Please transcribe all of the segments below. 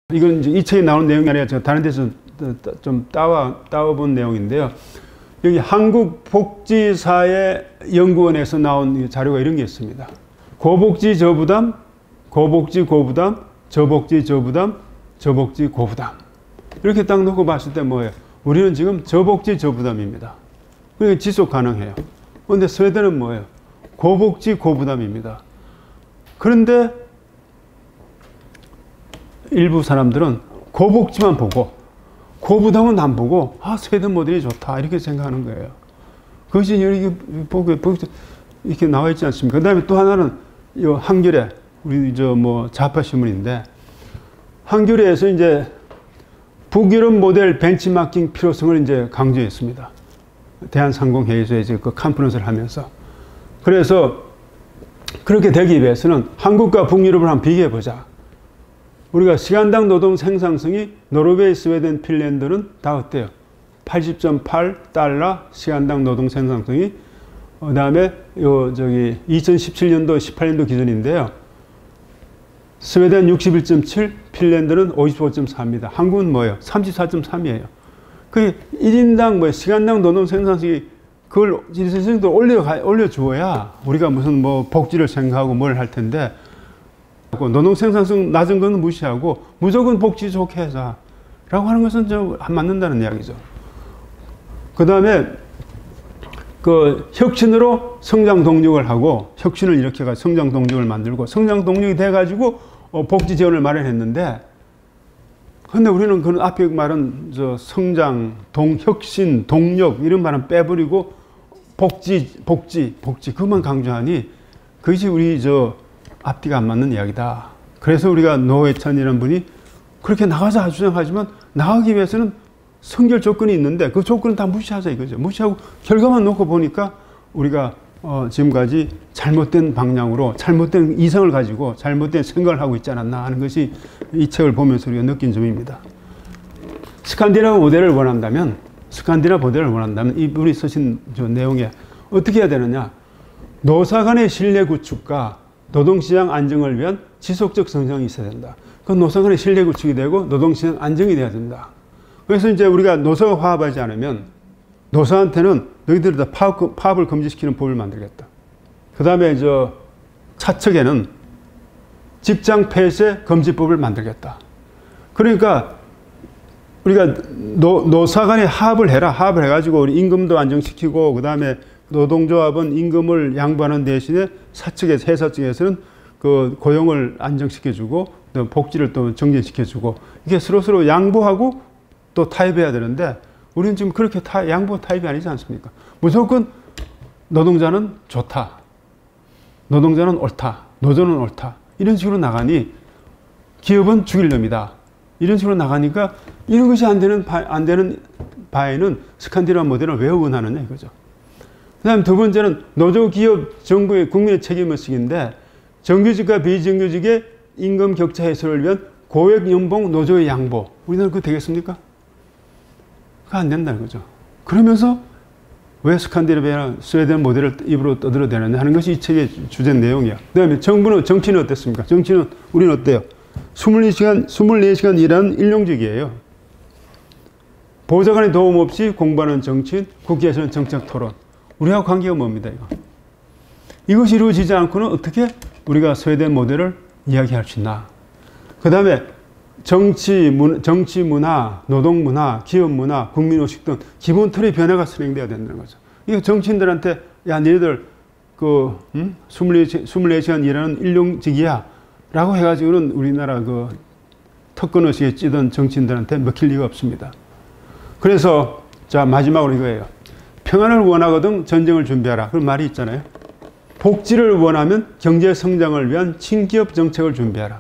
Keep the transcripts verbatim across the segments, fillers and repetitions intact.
이건 이제 이 책에 나오는 내용이 아니라 제가 다른 데서 좀 따와, 따와본 내용인데요. 여기 한국복지사회연구원에서 나온 자료가 이런 게 있습니다. 고복지 저부담, 고복지 고부담, 저복지 저부담, 저복지 고부담. 이렇게 딱 놓고 봤을 때 뭐예요? 우리는 지금 저복지 저부담입니다. 그러니까 지속 가능해요. 그런데 스웨덴은 뭐예요? 고복지 고부담입니다. 그런데 일부 사람들은 고복지만 보고 고부담은 안 보고 아 스웨덴 모델이 좋다 이렇게 생각하는 거예요. 그것이 이렇게 보고 이렇게 나와 있지 않습니까? 그다음에 또 하나는 이 한겨레 우리 저 뭐 좌파 신문인데 한겨레에서 이제 북유럽 모델 벤치마킹 필요성을 이제 강조했습니다. 대한상공회의소에 이제 그 컨퍼런스를 하면서 그래서 그렇게 되기 위해서는 한국과 북유럽을 한번 비교해 보자. 우리가 시간당 노동 생산성이 노르웨이, 스웨덴, 핀란드는 다 어때요? 팔십 점 팔 달러 시간당 노동 생산성이 그 다음에 요 저기 이천십칠 년도 십팔 년도 기준인데요. 스웨덴 육십일 점 칠, 핀란드는 오십오 점 사입니다. 한국은 뭐예요? 삼십사 점 삼이에요. 그 일 인당 뭐 시간당 노동 생산성이 그걸 일선생도 올려 올려 주어야 우리가 무슨 뭐 복지를 생각하고 뭘 할 텐데 노동 생산성 낮은 건 무시하고 무조건 복지 좋게 하자 라고 하는 것은 좀 안 맞는다는 이야기죠. 그 다음에 그 혁신으로 성장 동력을 하고 혁신을 이렇게 가 성장 동력을 만들고 성장 동력이 돼 가지고 어, 복지 지원을 마련했는데 근데 우리는 그 앞에 말은 저 성장, 동, 혁신, 동력 이런 말은 빼버리고 복지, 복지, 복지 그것만 강조하니 그것이 우리 저 앞뒤가 안 맞는 이야기다. 그래서 우리가 노회찬이라는 분이 그렇게 나가자 주장하지만 나가기 위해서는 선결 조건이 있는데 그 조건은 다 무시하자 이거죠. 무시하고 결과만 놓고 보니까 우리가 어 지금까지 잘못된 방향으로 잘못된 이성을 가지고 잘못된 생각을 하고 있지 않았나 하는 것이 이 책을 보면서 우리가 느낀 점입니다. 스칸디나브 모델을 원한다면 스칸디나브 모델을 원한다면 이분이 쓰신 저 내용에 어떻게 해야 되느냐. 노사 간의 신뢰 구축과 노동시장 안정을 위한 지속적 성장이 있어야 된다. 그 노사 간의 신뢰 구축이 되고 노동시장 안정이 돼야 된다. 그래서 이제 우리가 노사가 화합하지 않으면 노사한테는 너희들이 다 파업, 파업을 금지시키는 법을 만들겠다. 그 다음에 저 차측에는 직장 폐쇄 금지법을 만들겠다. 그러니까 우리가 노, 노사 간에 합을 해라. 합을 해가지고 우리 임금도 안정시키고 그 다음에 노동조합은 임금을 양보하는 대신에 사측에서 회사 측에서는 그 고용을 안정시켜주고 또 복지를 또 정진시켜주고 이게 서로 서로 양보하고 또 타협해야 되는데 우리는 지금 그렇게 타, 양보 타협이 아니지 않습니까? 무조건 노동자는 좋다, 노동자는 옳다, 노조는 옳다 이런 식으로 나가니 기업은 죽일 놈이다 이런 식으로 나가니까 이런 것이 안 되는 바, 안 되는 바에는 스칸디나브 모델을 왜 원하느냐 이거죠. 그 다음 두 번째는 노조, 기업, 정부의 국민의 책임의식인데 정규직과 비정규직의 임금 격차 해소를 위한 고액 연봉 노조의 양보. 우리나라 그거 되겠습니까? 그거 안 된다는 거죠. 그러면서 왜 스칸디나비아나 스웨덴 모델을 입으로 떠들어대느냐 하는 것이 이 책의 주제 내용이야. 그 다음에 정부는, 정치는 어땠습니까? 정치는 우리는 어때요? 이십사 시간, 이십사 시간 일하는 일용직이에요. 보좌관의 도움 없이 공부하는 정치인, 국회에서는 정책 토론. 우리하고 관계가 뭡니다, 이거. 이것이 이루어지지 않고는 어떻게 우리가 스웨덴 모델을 이야기할 수 있나. 그 다음에 정치, 문, 정치 문화, 노동 문화, 기업 문화, 국민의식 등 기본 틀의 변화가 선행되어야 된다는 거죠. 이거 정치인들한테, 야, 너희들 그, 음? 이십사 시간 일하는 일용직이야. 라고 해가지고는 우리나라 그 특권의식에 찌든 정치인들한테 먹힐 리가 없습니다. 그래서, 자, 마지막으로 이거예요. 평안을 원하거든 전쟁을 준비하라. 그런 말이 있잖아요. 복지를 원하면 경제 성장을 위한 친기업 정책을 준비하라.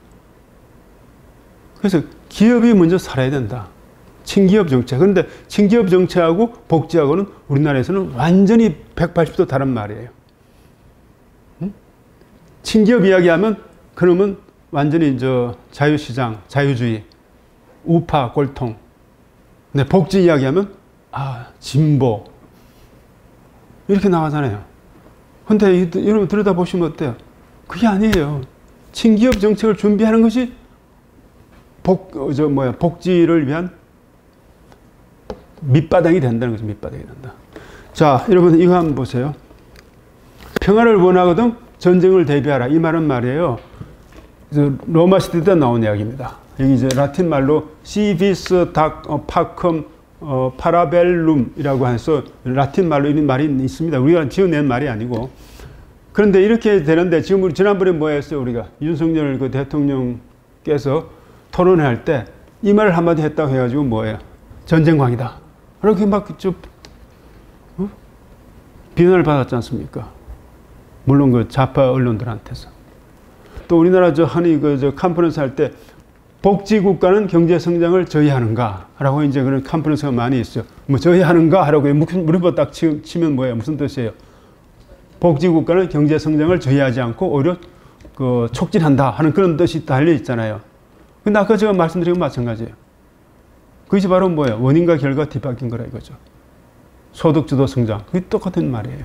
그래서 기업이 먼저 살아야 된다. 친기업 정책. 그런데 친기업 정책하고 복지하고는 우리나라에서는 완전히 백팔십 도 다른 말이에요. 응? 친기업 이야기하면 그러면 완전히 저 자유시장, 자유주의, 우파, 꼴통. 근데 복지 이야기하면 아, 진보. 이렇게 나가잖아요. 근데 여러분 들여다보시면 어때요? 그게 아니에요. 친기업 정책을 준비하는 것이 복, 저 뭐야, 복지를 위한 밑바닥이 된다는 거죠. 밑바닥이 된다. 자, 여러분 이거 한번 보세요. 평화를 원하거든 전쟁을 대비하라. 이 말은 말이에요. 로마 시대 때 나온 이야기입니다. 여기 이제 라틴 말로 시비스 닥 파컴 어, 파라벨룸이라고 해서 라틴 말로 이런 말이 있습니다. 우리가 지어낸 말이 아니고. 그런데 이렇게 되는데 지금 우리 지난번에 뭐 했어요? 우리가 윤석열 그 대통령께서 토론회 할 때 이 말을 한마디 했다고 해가지고 뭐예요? 전쟁광이다. 그렇게 막 좀 어? 비난을 받았지 않습니까? 물론 그 좌파 언론들한테서. 또 우리나라 저 한이 그 저 컨퍼런스 할 때 복지 국가는 경제 성장을 저해하는가라고 이제 그런 컨퍼런스가 많이 있어요. 뭐 저해하는가 하라고 물어봐 딱 치면 뭐예요? 무슨 뜻이에요? 복지 국가는 경제 성장을 저해하지 않고 오히려 그 촉진한다 하는 그런 뜻이 달려 있잖아요. 근데 아까 제가 말씀드린 건 마찬가지예요. 그것이 바로 뭐예요? 원인과 결과 뒤바뀐 거라 이거죠. 소득 주도 성장. 그게 똑같은 말이에요.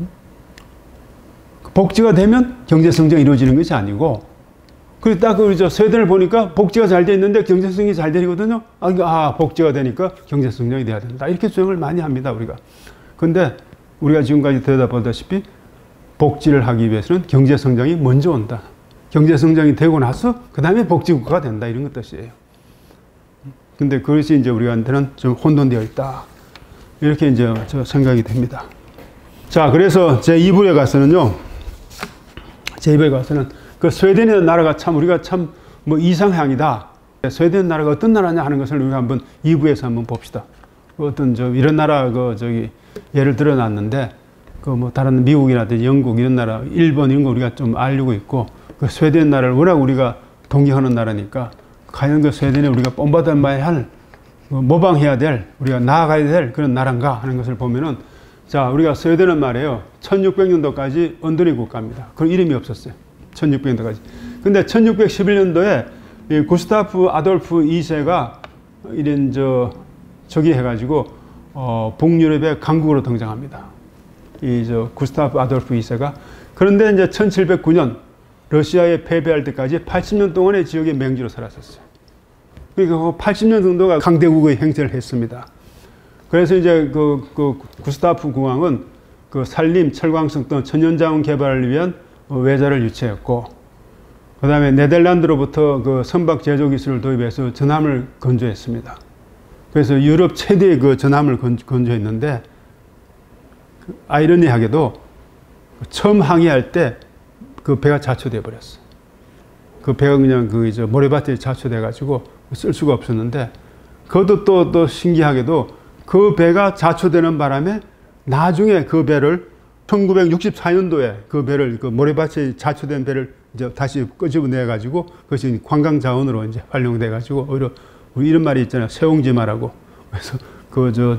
복지가 되면 경제 성장이 이루어지는 것이 아니고, 그리고 딱 우리 저 스웨덴을 보니까 복지가 잘 돼 있는데 경제 성장이 잘 되거든요. 아, 아, 복지가 되니까 경제 성장이 돼야 된다. 이렇게 주장을 많이 합니다, 우리가. 근데 우리가 지금까지 들여다보다시피 복지를 하기 위해서는 경제 성장이 먼저 온다. 경제 성장이 되고 나서 그 다음에 복지 국가가 된다. 이런 것 뜻이에요. 근데 그것이 이제 우리한테는 좀 혼돈되어 있다. 이렇게 이제 저 생각이 됩니다. 자, 그래서 제이 부에 가서는요, 제이 부에 가서는 그 스웨덴이라는 나라가 참 우리가 참 뭐 이상향이다. 스웨덴 나라가 어떤 나라냐 하는 것을 우리가 한번 이 부에서 한번 봅시다. 어떤 저 이런 나라 그 저기 예를 들어놨는데 그 뭐 다른 미국이라든지 영국 이런 나라, 일본 이런 거 우리가 좀 알고 있고 그 스웨덴 나라를 워낙 우리가 동경하는 나라니까 과연 그 스웨덴에 우리가 본받아야 할 모방해야 될 우리가 나아가야 될 그런 나라인가 하는 것을 보면은 자 우리가 스웨덴은 말이에요 천육백 년도까지 언더리 국가입니다. 그 이름이 없었어요. 천육백 년도까지. 근데 천육백십일 년도에 이 구스타프 아돌프 이 세가 이런 저 저기 해가지고 어 북유럽의 강국으로 등장합니다. 이 저 구스타프 아돌프 이 세가. 그런데 이제 천칠백구 년 러시아에 패배할 때까지 팔십 년 동안의 지역의 맹주로 살았었어요. 그러니까 팔십 년 정도가 강대국의 행세를 했습니다. 그래서 이제 그, 그 구스타프 국왕은 그 산림, 철광석 등 천연자원 개발을 위한 외자를 유치했고, 그 다음에 네덜란드로부터 그 선박 제조 기술을 도입해서 전함을 건조했습니다. 그래서 유럽 최대의 그 전함을 건조했는데, 아이러니하게도 처음 항해할 때 그 배가 자초돼 버렸어요. 그 배가 그냥 그 이제 모래밭에 자초돼 가지고 쓸 수가 없었는데, 그것도 또, 또 신기하게도 그 배가 자초되는 바람에 나중에 그 배를 천구백육십사 년도에 그 배를 그 모래밭에 자초된 배를 이제 다시 끄집어내 가지고 그것이 관광 자원으로 이제 활용돼 가지고 오히려 우리 이런 말이 있잖아요. 세옹지마라고. 그래서 그 저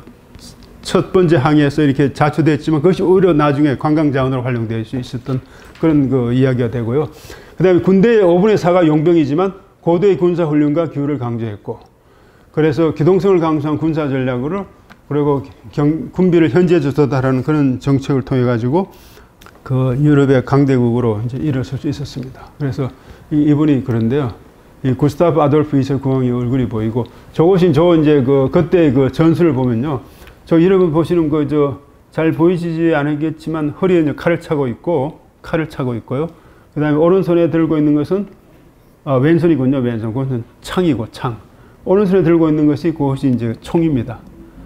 첫 번째 항해에서 이렇게 자초됐지만 그것이 오히려 나중에 관광 자원으로 활용될 수 있었던 그런 그 이야기가 되고요. 그다음에 군대의 오분의 사가 용병이지만 고도의 군사 훈련과 교육을 강조했고, 그래서 기동성을 강조한 군사 전략으로 그리고 경, 군비를 현지에 조달하는 그런 정책을 통해 가지고 그 유럽의 강대국으로 이제 일어설 수 있었습니다. 그래서 이, 이분이 그런데요. 이 구스타프 아돌프 이 세 국왕의 얼굴이 보이고, 저것이 저 이제 그 그때 그 전술을 보면요. 저 여러분 보시는 거 저 잘 보이시지 않겠지만 허리에 이제 칼을 차고 있고 칼을 차고 있고요. 그다음에 오른손에 들고 있는 것은 아, 왼손이군요. 왼손. 그것은 창이고 창. 오른손에 들고 있는 것이 그것이 이제 총입니다.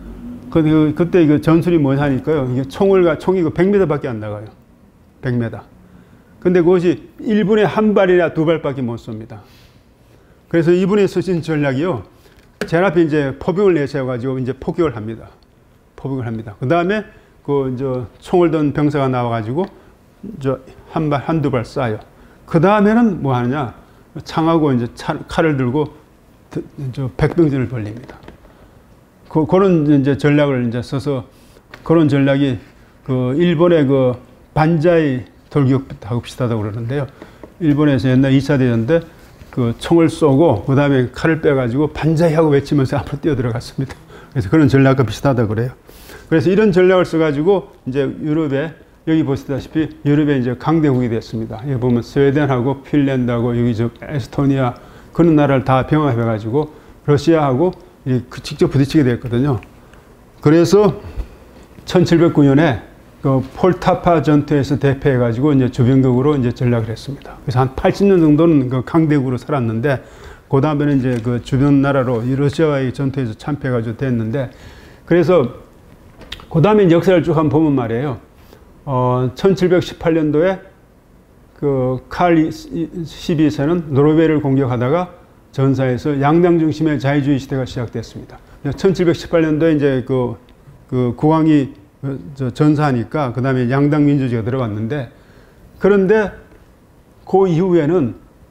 그, 그때 그 전술이 뭐 하니까요. 이게 총을, 총이 백 미터밖에 안 나가요. 백 미터. 근데 그것이 일 분에 한 발이나 두 발밖에 못 쏩니다. 그래서 이분이 쓰신 전략이요. 제 앞에 이제 포병을 내세워가지고 이제 포격을 합니다. 포병을 합니다. 그 다음에 그, 저, 총을 든 병사가 나와가지고 저 한 발, 한두 발 쏴요. 그 다음에는 뭐 하느냐. 창하고 이제 차, 칼을 들고 저 백병전을 벌립니다. 그, 그런 이제 전략을 이제 써서 그런 전략이 그 일본의 그 반자이 돌격하고 비슷하다고 그러는데요. 일본에서 옛날 이 차 대전 때 그 총을 쏘고 그 다음에 칼을 빼가지고 반자이 하고 외치면서 앞으로 뛰어 들어갔습니다. 그래서 그런 전략과 비슷하다고 그래요. 그래서 이런 전략을 써가지고 이제 유럽에 여기 보시다시피 유럽에 이제 강대국이 됐습니다. 여기 보면 스웨덴하고 핀란드하고 여기 저 에스토니아 그런 나라를 다 병합해가지고 러시아하고 직접 부딪히게 됐거든요. 그래서 천칠백구 년에 그 폴타파 전투에서 대패해가지고 이제 주변국으로 이제 전락을 했습니다. 그래서 한 팔십 년 정도는 그 강대국으로 살았는데, 그 다음에는 이제 그 주변 나라로 이 러시아와의 전투에서 참패해가지고 됐는데, 그래서 그 다음에 역사를 쭉 한번 보면 말이에요. 어, 천칠백십팔 년도에 그 칼 십이 세는 노르웨이를 공격하다가 전사해서 양당 중심의 자유주의 시대가 시작됐습니다. 천칠백십팔 년도에 이제 그, 그 국왕이 전사하니까 그 다음에 양당 민주주의가 들어갔는데, 그런데 그 이후에는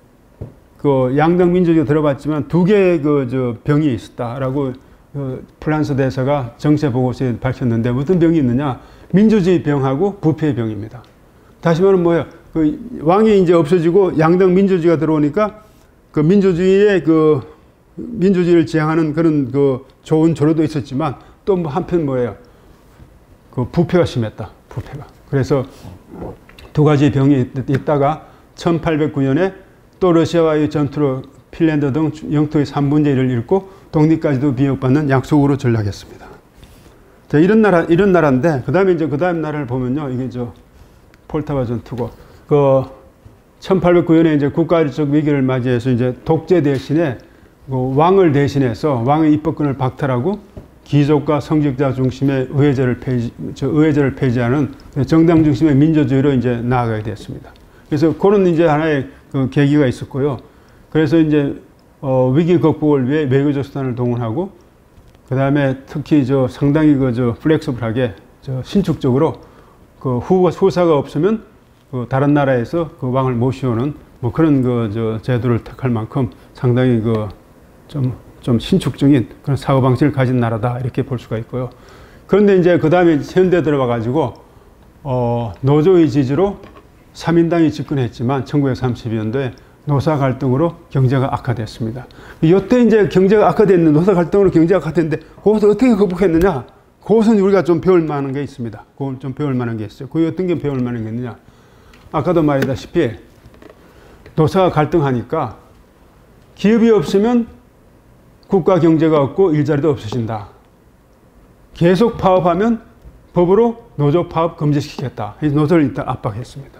그 양당 민주주의가 들어갔지만 두 개의 그 저 병이 있었다라고 그 프랑스 대사가 정세 보고서에 밝혔는데, 무슨 병이 있느냐? 민주주의 병하고 부패의 병입니다. 다시 말하면 뭐예요? 그 왕이 이제 없어지고 양당 민주주의가 들어오니까 그 민주주의의 그 민주주의를 지향하는 그런 그 좋은 조류도 있었지만 또 뭐 한편 뭐예요? 그 부패가 심했다. 부패가. 그래서 두 가지 병이 있다가 천팔백구 년에 또 러시아와의 전투로 핀란드 등 영토의 삼분의 일을 잃고 독립까지도 비협받는 약속으로 전락했습니다. 자, 이런 나라, 이런 나라인데, 그 다음에 이제 그 다음 나라를 보면요. 이게 저 폴타바 전투고, 그 천팔백구 년에 이제 국가적 위기를 맞이해서 이제 독재 대신에 그 왕을 대신해서 왕의 입법권을 박탈하고 귀족과 성직자 중심의 의회제를 폐지, 저 의회제를 폐지하는 정당 중심의 민주주의로 이제 나아가게 됐습니다. 그래서 그런 이제 하나의 그 계기가 있었고요. 그래서 이제 어, 위기 극복을 위해 외교적 수단을 동원하고, 그 다음에 특히 저 상당히 그 저 플렉서블하게 저 신축적으로 그 후, 후사가 없으면 그 다른 나라에서 그 왕을 모시오는 뭐 그런 그 저 제도를 택할 만큼 상당히 그 좀 좀 신축적인 그런 사고방식을 가진 나라다, 이렇게 볼 수가 있고요. 그런데 이제 그 다음에 현대 들어와 가지고 어, 노조의 지지로 삼인당이 집권했지만 천구백삼십이 년도에 노사 갈등으로 경제가 악화됐습니다. 이때 이제 경제가 악화됐는데, 노사 갈등으로 경제가 악화됐는데 그것을 어떻게 극복했느냐? 그것은 우리가 좀 배울 만한 게 있습니다. 그걸 좀 배울 만한 게 있어요. 그게 어떤 게 배울 만한 게 있느냐? 아까도 말했다시피 노사가 갈등하니까 기업이 없으면 국가 경제가 없고 일자리도 없어진다. 계속 파업하면 법으로 노조 파업 금지시키겠다. 노조를 일단 압박했습니다.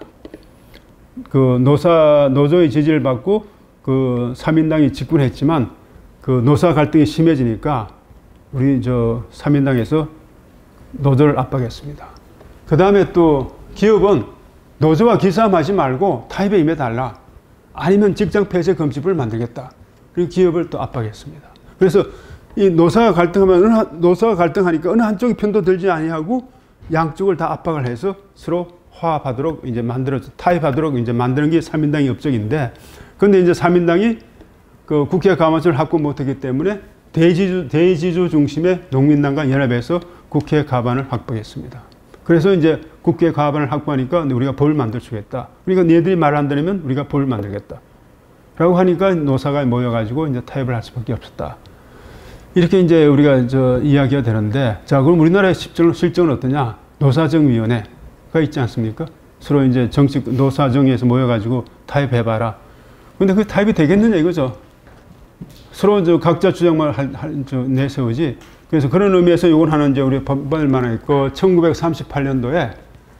그 노사, 노조의 지지를 받고 그 삼인당이 집권했지만 그 노사 갈등이 심해지니까 우리 저 삼인당에서 노조를 압박했습니다. 그 다음에 또 기업은 노조와 기싸움하지 말고 타협에 임해달라. 아니면 직장 폐쇄 금지법을 만들겠다. 그리고 기업을 또 압박했습니다. 그래서 이 노사가 갈등하면 어느 한, 노사가 갈등하니까 어느 한쪽이 편도 들지 아니하고 양쪽을 다 압박을 해서 서로 화합하도록 이제 만들어 타협하도록 이제 만드는 게 삼인당의 업적인데, 그런데 이제 삼인당이 그 국회 과반수를 확보 못했기 때문에 대지주 대지주 중심의 농민당과 연합해서 국회 과반을 확보했습니다. 그래서 이제 국회 과반을 확보하니까 우리가 법을 만들 수 있겠다. 그러니까 얘들이 말 안 들으면 우리가 법을 만들겠다. 라고 하니까 노사가 모여가지고 이제 타협을 할 수밖에 없었다. 이렇게 이제 우리가 저 이야기가 되는데, 자, 그럼 우리나라의 실정은, 실정은 어떠냐? 노사정위원회가 있지 않습니까? 서로 이제 정치, 노사정위에서 모여가지고 타협해봐라. 근데 그 타협이 되겠느냐 이거죠. 서로 저 각자 주장만 할, 할, 저 내세우지. 그래서 그런 의미에서 이건 하나 이제 우리 법을 만화했고, 천구백삼십팔 년도에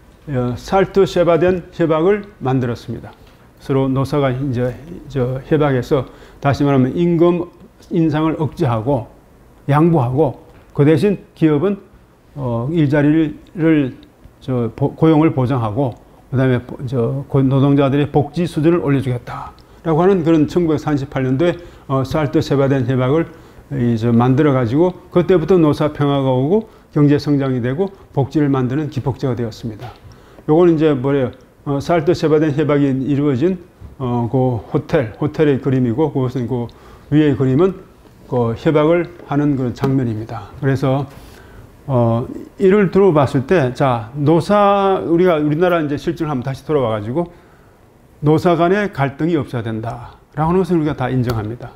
살트-셰바덴 협약을 만들었습니다. 서로 노사가 이제 저 협약해서 다시 말하면 임금 인상을 억제하고 양보하고, 그 대신 기업은 어, 일자리를 저 고용을 보장하고, 그다음에 저 노동자들의 복지 수준을 올려주겠다라고 하는 그런 천구백삼십팔 년도에 어, 살트-셰바덴 협약을 이제 만들어 가지고 그때부터 노사 평화가 오고 경제 성장이 되고 복지를 만드는 기폭제가 되었습니다. 요거는 이제 뭐래요? 어, 살트-셰바덴 협약이 이루어진 어, 그 호텔, 호텔의 그림이고, 그것은 그 위의 그림은 그 협약을 하는 그런 장면입니다. 그래서 어, 이를 들어봤을 때, 자, 노사, 우리가 우리나라 이제 실정을 한번 다시 돌아와가지고 노사 간의 갈등이 없어야 된다라고 하는 것을 우리가 다 인정합니다.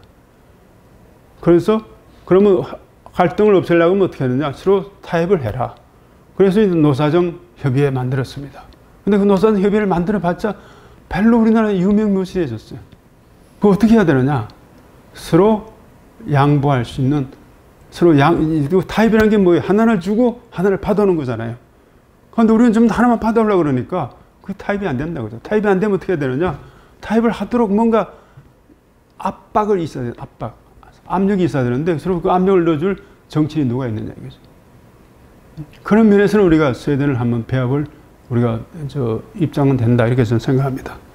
그래서 그러면 갈등을 없애려면 어떻게 하느냐? 서로 타협을 해라. 그래서 이제 노사정 협의회 만들었습니다. 근데 그 노사정 협의회를 만들어 봤자 별로 우리나라에 유명무실해졌어요. 그거 어떻게 해야 되느냐? 서로 양보할 수 있는, 서로 양, 타협이라는 게 뭐예요? 하나를 주고 하나를 받아오는 거잖아요. 그런데 우리는 좀 하나만 받아오려고 그러니까 그 타협이 안 된다고 그러죠. 타협이 안 되면 어떻게 해야 되느냐? 타협을 하도록 뭔가 압박을 있어야 돼요. 압박. 압력이 있어야 되는데 서로 그 압력을 넣어줄 정치인이 누가 있느냐 이거죠. 그런 면에서는 우리가 스웨덴을 한번 배워볼 우리가 저 입장은 된다 이렇게 저는 생각합니다.